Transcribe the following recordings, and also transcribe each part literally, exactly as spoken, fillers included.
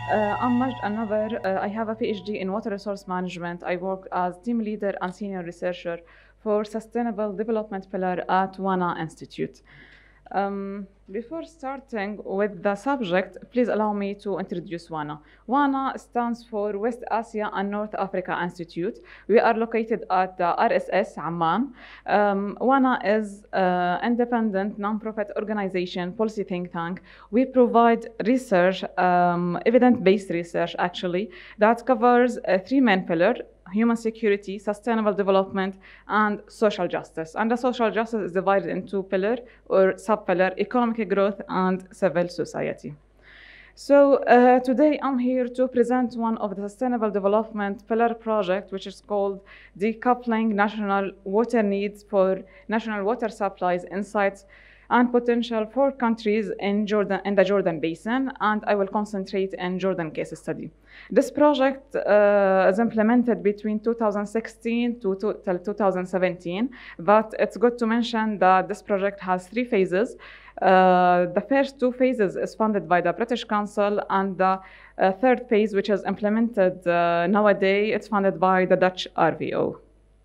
Uh, I'm Majd Annaber. Uh, I have a PhD in water resource management. I work as team leader and senior researcher for sustainable development pillar at WANA Institute. Um, before starting with the subject, please allow me to introduce WANA. WANA stands for West Asia and North Africa Institute. We are located at the R S S Amman. Um, WANA is an independent non-profit organization, policy think tank. We provide research, um, evidence-based research actually, that covers uh, three main pillars: human security, sustainable development, and social justice. And the social justice is divided into pillar or sub-pillar: economic growth and civil society. So uh, today I'm here to present one of the sustainable development pillar project, which is called Decoupling National Water Needs for National Water Supplies Insights and Potential for Countries in Jordan, in the Jordan Basin, and I will concentrate in Jordan case study. This project uh, is implemented between two thousand sixteen to two thousand seventeen, but it's good to mention that this project has three phases. Uh, the first two phases is funded by the British Council, and the uh, third phase, which is implemented uh, nowadays, it's funded by the Dutch R V O.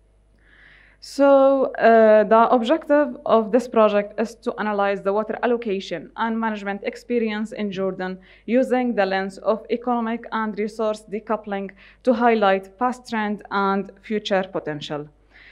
So uh, the objective of this project is to analyze the water allocation and management experience in Jordan using the lens of economic and resource decoupling to highlight past trend and future potential.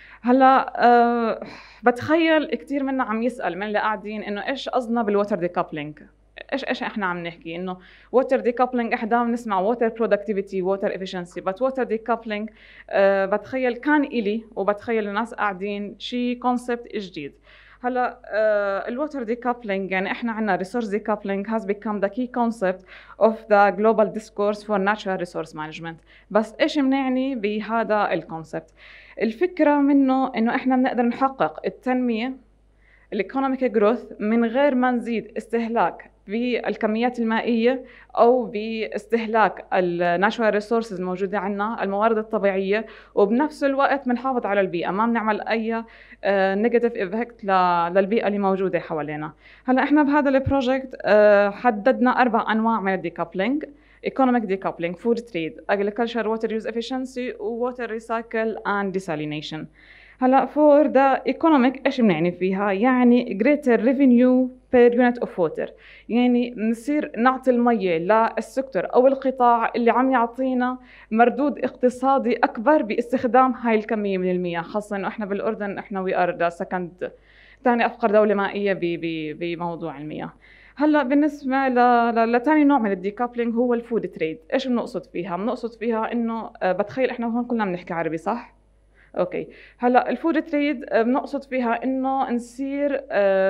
هلا أه بتخيل كثير منا عم يسأل من اللي قاعدين إنه إيش قصدنا بالووتر ديكابلينج؟ إيش إيش إحنا عم نحكي؟ إنه ووتر ديكابلينج إحنا بنسمع ووتر برودكتيفيتي، ووتر إفشنسي، بس ووتر ديكابلينج أه بتخيل كان إلي وبتخيل الناس قاعدين شيء كونسبت جديد. هلا الووتر decoupling يعني احنا عندنا resource decoupling has become the key concept of the global discourse for natural resource management. بس ايش بنعني بهذا الكونسبت؟ الفكره منه انه احنا بنقدر نحقق التنميه الايكونوميك جروث من غير ما نزيد استهلاك بالكميات المائيه او باستهلاك الناتشورال ريسورسز الموجوده عندنا، الموارد الطبيعيه، وبنفس الوقت بنحافظ على البيئه، ما بنعمل اي نيجاتيف ايفكت للبيئه اللي موجوده حوالينا. هلا احنا بهذا البروجكت uh, حددنا اربع انواع من الديكابلينج: economic decoupling, food trade, agriculture water use efficiency, water recycle and desalination. هلا for the economic ايش بنعني فيها؟ يعني greater revenue per unit of water، يعني بنصير نعطي المية للسكتور او القطاع اللي عم يعطينا مردود اقتصادي اكبر باستخدام هاي الكمية من المياه، خاصة انه احنا بالاردن احنا we are the second ثاني افقر دولة مائية بموضوع المياه. هلا بالنسبه لثاني نوع من الديكابلينج هو الفود تريد. ايش بنقصد فيها؟ بنقصد فيها انه بتخيل احنا هون كلنا بنحكي عربي صح؟ اوكي. هلا الفود تريد بنقصد فيها انه نصير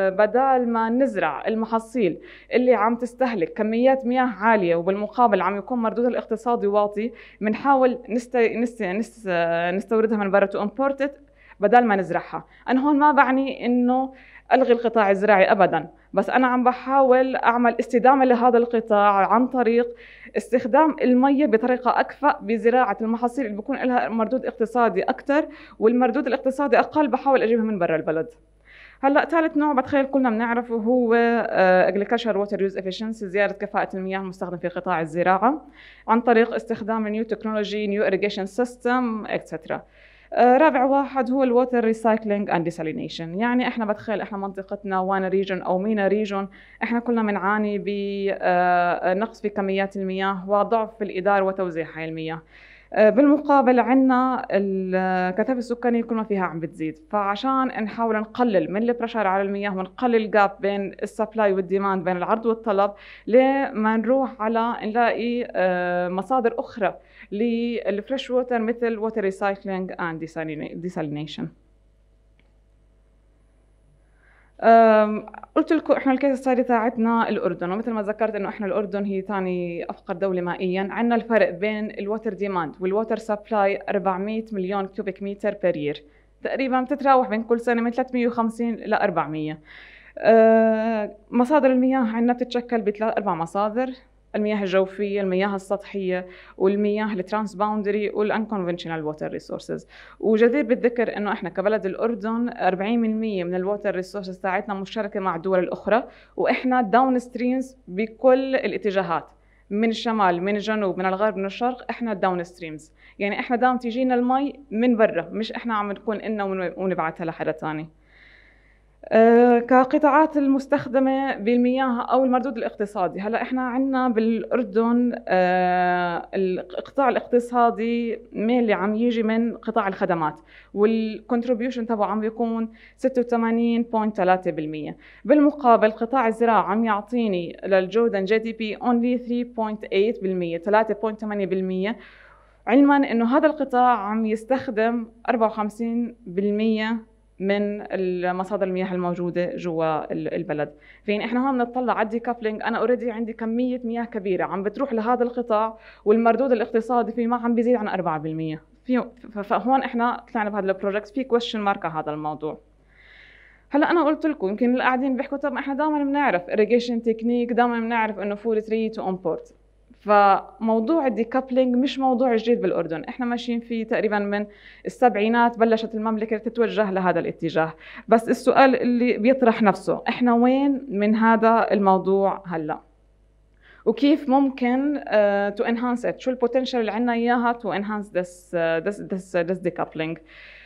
بدال ما نزرع المحاصيل اللي عم تستهلك كميات مياه عاليه وبالمقابل عم يكون مردودها الاقتصادي واطي، بنحاول نست... نست... نست... نستوردها من برا تو امبورت بدل ما نزرعها. انا هون ما بعني انه الغي القطاع الزراعي ابدا، بس انا عم بحاول اعمل استدامه لهذا القطاع عن طريق استخدام الميه بطريقه اكفأ بزراعه المحاصيل اللي بيكون لها مردود اقتصادي اكثر، والمردود الاقتصادي اقل بحاول اجيبها من برا البلد. هلا ثالث نوع بتخيل كلنا بنعرفه هو agriculture water use efficiency، زياده كفاءه المياه المستخدمه في قطاع الزراعه عن طريق استخدام نيو تكنولوجي، نيو irrigation سيستم اكسترا. رابع واحد هو الووتر ريسايكلينج اند ديسالينيشن، يعني احنا بتخيل احنا منطقتنا وانا ريجن او مينا ريجن، احنا كلنا بنعاني بنقص في كميات المياه وضعف في الاداره وتوزيع هاي المياه. بالمقابل عندنا الكثافه السكانيه كل ما فيها عم بتزيد، فعشان نحاول نقلل من البريشر على المياه ونقلل الجاب بين السبلاي والديماند، بين العرض والطلب، لما نروح على نلاقي مصادر اخرى للفريش ووتر مثل ووتر ريسايكلينج اند ديسالينيشن. قلت لكم احنا الكيس ستادي تاعتنا الاردن، ومثل ما ذكرت انه احنا الاردن هي ثاني افقر دوله مائيا. عندنا الفرق بين الووتر ديماند والووتر سبلاي أربعمية مليون كيوبيك متر بير يير، تقريبا بتتراوح بين كل سنه من ثلاثمية وخمسين ل أربعمية. أه مصادر المياه عندنا بتتشكل بثلاث اربع مصادر: المياه الجوفيه، المياه السطحيه، والمياه الترانس باوندري، والانكونفنشنال ووتر ريسورسز. وجدير بالذكر انه احنا كبلد الاردن أربعين بالمية من الووتر ريسورسز تاعتنا مشتركه مع الدول الاخرى، واحنا داون ستريمز بكل الاتجاهات، من الشمال، من الجنوب، من الغرب، من الشرق، احنا الداون ستريمز، يعني احنا دام تيجينا المي من برا، مش احنا عم نكون إلنا ونبعتها لحدا ثاني. أه كقطاعات المستخدمة بالمياه أو المردود الاقتصادي، هلا احنا عندنا بالأردن أه القطاع الاقتصادي اللي عم يجي من قطاع الخدمات، والكونتريبيوشن تبعه عم بيكون ستة وثمانين فاصلة ثلاثة بالمية. بالمقابل قطاع الزراعة عم يعطيني للجوردن جي دي بي only ثلاثة فاصلة ثمانية بالمية، ثلاثة فاصلة ثمانية بالمية، علما انه هذا القطاع عم يستخدم أربعة وخمسين بالمية من المصادر المياه الموجوده جوا البلد. فين احنا هون بنطلع على الديكابلينج، انا اوريدي عندي كميه مياه كبيره عم بتروح لهذا القطاع، والمردود الاقتصادي فيه ما عم بيزيد عن أربعة بالمية. في فهون احنا طلعنا بهذا البروجكت في كويشن مارك على هذا الموضوع. هلا انا قلت لكم يمكن اللي قاعدين بيحكوا طب احنا دائما بنعرف irrigation تكنيك، دائما بنعرف انه فول تري تو امبورت. فموضوع الديكابلينج مش موضوع جديد بالاردن، احنا ماشيين فيه تقريبا من السبعينات، بلشت المملكه تتوجه لهذا الاتجاه. بس السؤال اللي بيطرح نفسه، احنا وين من هذا الموضوع هلا؟ وكيف ممكن تو انهانس ات؟ شو البوتنشال اللي عندنا اياها تو انهانس ذس ذس ذس ذس ديكابلينج؟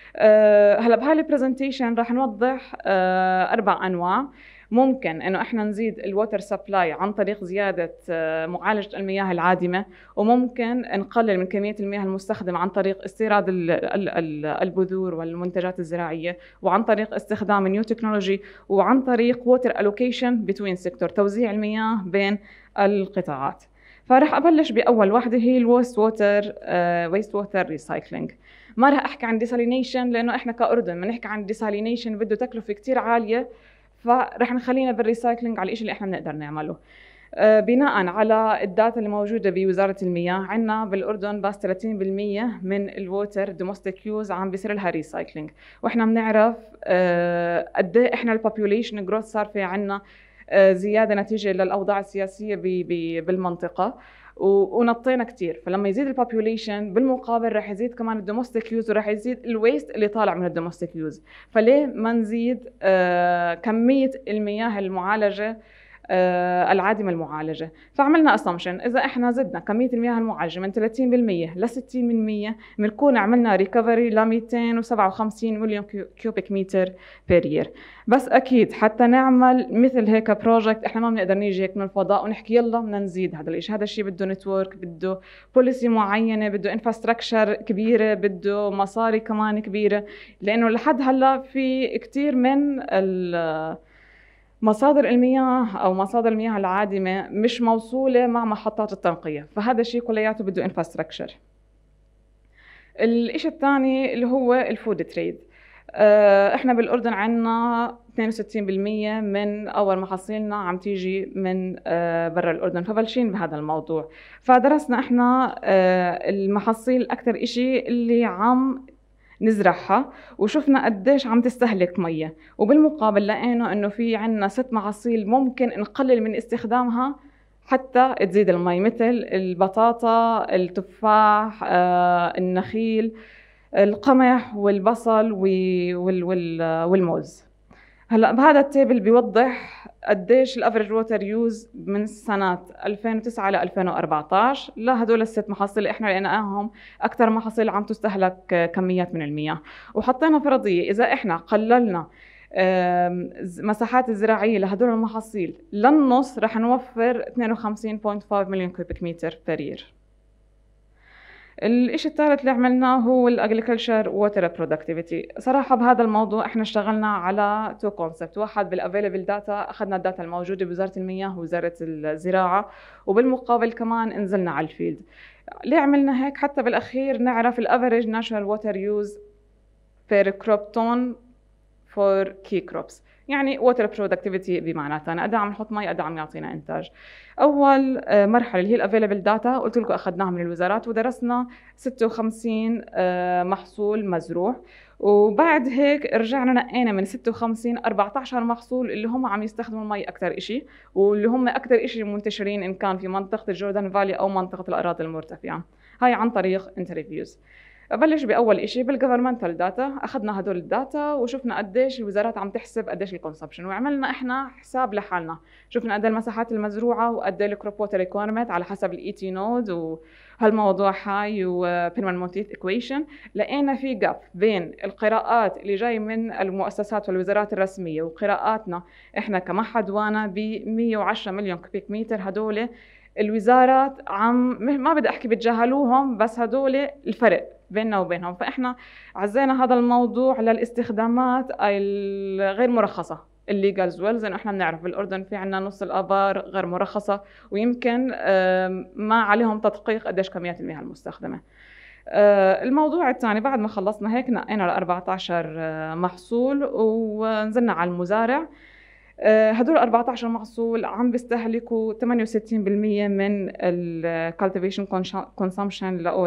هلا بهاي البرزنتيشن راح نوضح uh, اربع انواع. ممكن انه احنا نزيد الووتر سبلاي عن طريق زياده معالجه المياه العادمه، وممكن نقلل من كميه المياه المستخدمه عن طريق استيراد البذور والمنتجات الزراعيه، وعن طريق استخدام نيو تكنولوجي، وعن طريق ووتر الوكيشن بتوين سيكتور، توزيع المياه بين القطاعات. فراح ابلش باول واحده هي الويست ووتر ويست ووتر ريسايكلينج. ما راح احكي عن ديسالينيشن لانه احنا كاردن بنحكي عن ديسالينيشن بده تكلفه كثير عاليه، فرح نخلينا بالريسايكلينج على الشيء اللي احنا بنقدر نعمله. آه بناء على الداتا اللي موجوده بوزاره المياه، عندنا بالاردن بس ثلاثين بالمية من الووتر دومستيك يوز عم بيصير لها ريسايكلينج، واحنا بنعرف آه قد ايه احنا البوبيوليشن جروث صار في عندنا آه زياده نتيجه للاوضاع السياسيه بي بي بالمنطقه، ونطينا كثير. فلما يزيد البوبيوليشن بالمقابل رح يزيد كمان الدومستيك يوز، ورح يزيد الويست اللي طالع من الدومستيك يوز. فليه ما نزيد آه كميه المياه المعالجه آه العادمه المعالجه؟ فعملنا اسامبشن اذا احنا زدنا كميه المياه المعالجه من ثلاثين بالمية ل ستين بالمية بنكون عملنا ريكفري ل مئتين وسبعة وخمسين مليون كيوبيك متر بير يير. بس اكيد حتى نعمل مثل هيك بروجكت احنا ما بنقدر نيجي هيك من الفضاء ونحكي يلا بدنا نزيد هذا الشيء. هذا الشيء بده نتورك، بده بوليسي معينه، بده انفراستراكشر كبيره، بده مصاري كمان كبيره، لانه لحد هلا في كثير من مصادر المياه او مصادر المياه العادمه مش موصوله مع محطات التنقيه، فهذا الشيء كلياته بده انفراستراكشر. الشيء الثاني اللي هو الفود تريد. احنا بالاردن عندنا اثنين وستين بالمية من اول محاصيلنا عم تيجي من برا الاردن، فبلشين بهذا الموضوع. فدرسنا احنا المحاصيل اكثر شيء اللي عم نزرعها، وشفنا قديش عم تستهلك ميه، وبالمقابل لقينا انه في عندنا ست محاصيل ممكن نقلل من استخدامها حتى تزيد المي، مثل البطاطا، التفاح، آه، النخيل، القمح والبصل والموز. هلا بهذا التيبل بيوضح قديش الافريج ووتر يوز من سنه ألفين وتسعة ل ألفين وأربعطعش لهدول الست محاصيل احنا لقيناهم اكثر محاصيل عم تستهلك كميات من المياه. وحطينا فرضيه اذا احنا قللنا مساحات الزراعيه لهدول المحاصيل للنص رح نوفر اثنين وخمسين فاصلة خمسة مليون كوبيك متر بير يير. الشيء الثالث اللي عملناه هو الاجريكلتشر ووتر برودكتيفيتي. صراحه بهذا الموضوع احنا اشتغلنا على تو كونسبت، واحد بالافيلبل داتا، اخذنا الداتا الموجوده بوزاره المياه ووزاره الزراعه، وبالمقابل كمان انزلنا على الفيلد. ليه عملنا هيك؟ حتى بالاخير نعرف الافريج ناتشورال ووتر يوز بير كروب تون فور كي كروبس، يعني ووتر برودكتيفيتي بمعنى ثاني قد عم نحط مي قد عم يعطينا انتاج. اول مرحله اللي هي الافيلبل داتا قلت لكم اخذناها من الوزارات، ودرسنا ستة وخمسين محصول مزروع، وبعد هيك رجعنا نقينا من ستة وخمسين أربعطعش محصول اللي هم عم يستخدموا المي اكثر شيء، واللي هم اكثر شيء منتشرين ان كان في منطقه الجوردن فالي او منطقه الاراضي المرتفعه. هاي عن طريق انترفيوز. ببلش باول شيء بالجفرمنتال داتا، اخذنا هدول الداتا وشفنا قديش الوزارات عم تحسب قديش الكونسبشن، وعملنا احنا حساب لحالنا، شفنا قد المساحات المزروعه وقد الكروب ووتر ريكويرمنت على حسب الاي تي نود وهالموضوع هاي وبينمان مونتيت ايكويشن. لقينا في جاب بين القراءات اللي جاي من المؤسسات والوزارات الرسميه وقراءاتنا احنا كمعهد وانا ب مية وعشرة مليون كوبيك متر. هدول الوزارات عم ما بدي احكي بتجاهلوهم، بس هدول الفرق بيننا وبينهم. فاحنا عزينا هذا الموضوع للاستخدامات الغير مرخصه الليجالز ويلز، لانه احنا بنعرف بالاردن في عندنا نص الابار غير مرخصه ويمكن ما عليهم تدقيق قديش كميات المياه المستخدمه. الموضوع الثاني بعد ما خلصنا هيك نقينا ل أربعة عشر محصول ونزلنا على المزارع. هدول أربعة عشر محصول عم بيستهلكوا ثمانية وستين بالمية من ال cultivation consumption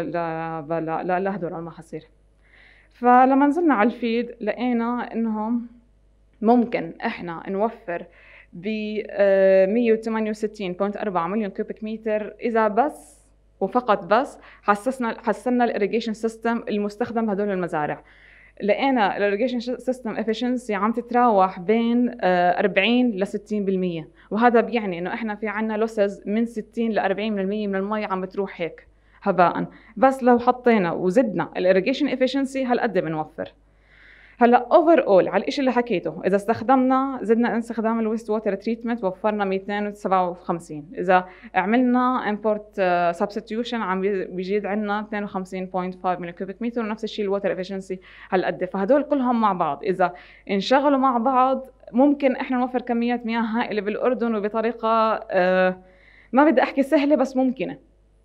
لهدول المحاصيل. فلما نزلنا على الفيد لقينا انهم ممكن احنا نوفر ب مية وثمانية وستين فاصلة أربعة مليون كوبيك متر اذا بس وفقط بس حسسنا حسنا الاريجيشن سيستم المستخدم بهدول المزارع. لقينا الاريجيشن سيستم افشنسي عم تتراوح بين أربعين ل ستين بالمية، وهذا بيعني انه احنا في عنا لوسز من ستين ل أربعين بالمية من المي عم بتروح هيك هباء. بس لو حطينا وزدنا الاريجيشن افشنسي هالقد بنوفر. هلا اوفر اول على الشيء اللي حكيته، اذا استخدمنا زدنا استخدام الويست ووتر تريتمنت وفرنا مئتين وسبعة وخمسين، اذا عملنا امبورت سبستيوشن عم بيزيد عندنا اثنين وخمسين فاصلة خمسة مليون كوبيك متر، ونفس الشيء الووتر افشنسي هالقد. فهدول كلهم مع بعض اذا انشغلوا مع بعض ممكن احنا نوفر كميات مياه هائله بالاردن وبطريقه آه ما بدي احكي سهله بس ممكنه.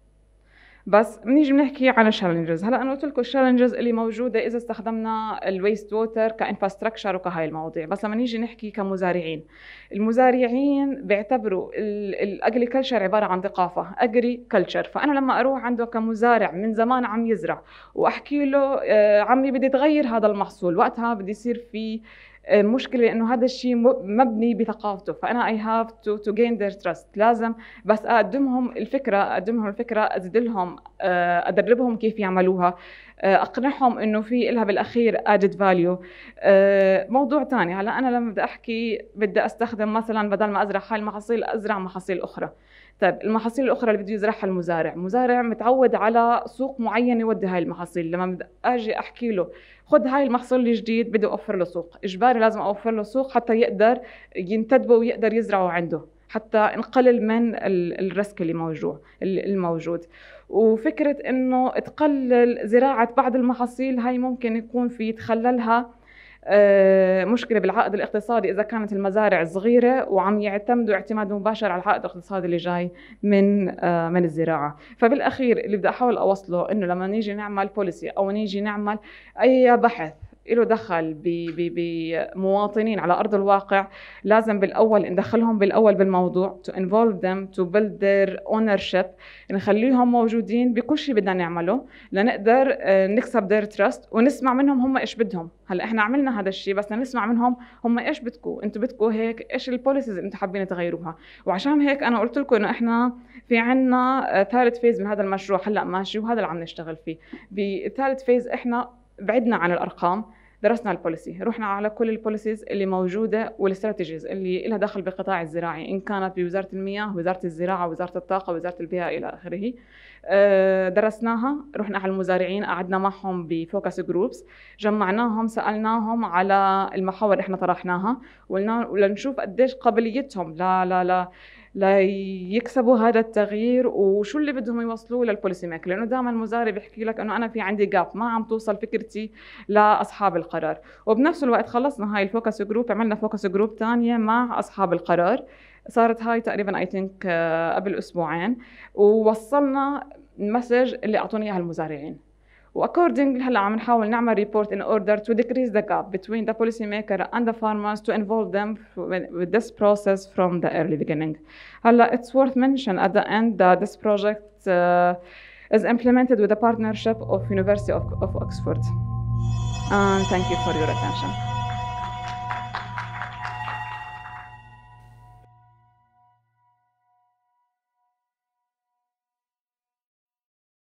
بس بنيجي بنحكي عن الشالنجز. هلا انا قلت لكم الشالنجز اللي موجوده اذا استخدمنا الويست ووتر كانفراستراكشر وكهاي المواضيع، بس لما نيجي نحكي كمزارعين، المزارعين بيعتبروا الاجريكلتشر عباره عن ثقافه اجريكلتشر. فانا لما اروح عنده كمزارع من زمان عم يزرع واحكي له عمي بدي تغير هذا المحصول، وقتها بدي يصير في مشكلة لأنه هذا الشيء مبني بثقافته. فأنا I have to, to gain their trust. لازم بس أقدمهم الفكرة أقدمهم الفكرة أزيدلهم أدربهم كيف يعملوها، أقنعهم إنه في إلها بالأخير added value. موضوع تاني، هلا أنا لما بدي أحكي بدي أستخدم مثلا بدل ما أزرع هاي المحاصيل أزرع محاصيل أخرى. طيب المحاصيل الأخرى اللي بده يزرعها المزارع، مزارع متعود على سوق معين يودي هاي المحاصيل. لما بدي أجي أحكي له خذ هاي المحصول الجديد بدي أوفر له سوق، إجباري لازم أوفر له سوق حتى يقدر ينتدبه ويقدر يزرعه عنده، حتى نقلل من الريسك اللي موجود الموجود. وفكرة إنه تقلل زراعة بعض المحاصيل هاي ممكن يكون في يتخللها مشكلة بالعائد الاقتصادي إذا كانت المزارع صغيرة وعم يعتمدوا اعتماد مباشر على العائد الاقتصادي اللي جاي من من الزراعة. فبالأخير اللي بدي أحاول أوصله إنه لما نيجي نعمل بوليسي أو نيجي نعمل أي بحث له دخل بمواطنين على أرض الواقع، لازم بالأول ندخلهم بالأول بالموضوع to involve them to build their ownership، نخليهم موجودين بكل شيء بدنا نعمله لنقدر نكسب their trust ونسمع منهم هم إيش بدهم. هلا إحنا عملنا هذا الشيء بس نسمع منهم هم إيش بدكوا، أنتوا بدكوا هيك، إيش البوليسيز اللي أنتوا حابين تغيروها. وعشان هيك أنا قلت لكم إنه إحنا في عنا ثالث فيز من هذا المشروع هلا ماشي، وهذا اللي عم نشتغل فيه. بثالث فيز إحنا بعدنا عن الأرقام، درسنا البوليسي، رحنا على كل البوليسيز اللي موجودة والاستراتيجيز اللي لها دخل بالقطاع الزراعي، إن كانت بوزارة المياه، وزارة الزراعة، وزارة الطاقة، وزارة البيئة إلى آخره. درسناها، رحنا على المزارعين، قعدنا معهم بفوكس جروبس، جمعناهم، سألناهم على المحاور إحنا طرحناها ولنشوف قديش قابليتهم لا لا لا لا يكسبوا هذا التغيير وشو اللي بدهم يوصلوه للبوليسي ميكر. لانه دائما المزارع بيحكي لك انه انا في عندي جاب ما عم توصل فكرتي لاصحاب القرار. وبنفس الوقت خلصنا هاي الفوكس جروب، عملنا فوكس جروب ثانيه مع اصحاب القرار، صارت هاي تقريبا اي ثينك قبل اسبوعين، ووصلنا المسج اللي اعطوني اياها المزارعين. واكوردنج هلا عم نحاول نعمل ريبورت in order to decrease the gap between the policymaker and the farmers to involve them with this process from the early beginning. هلا it's worth mention at the end that this project uh, is implemented with a partnership of University of, of Oxford. And thank you for your attention.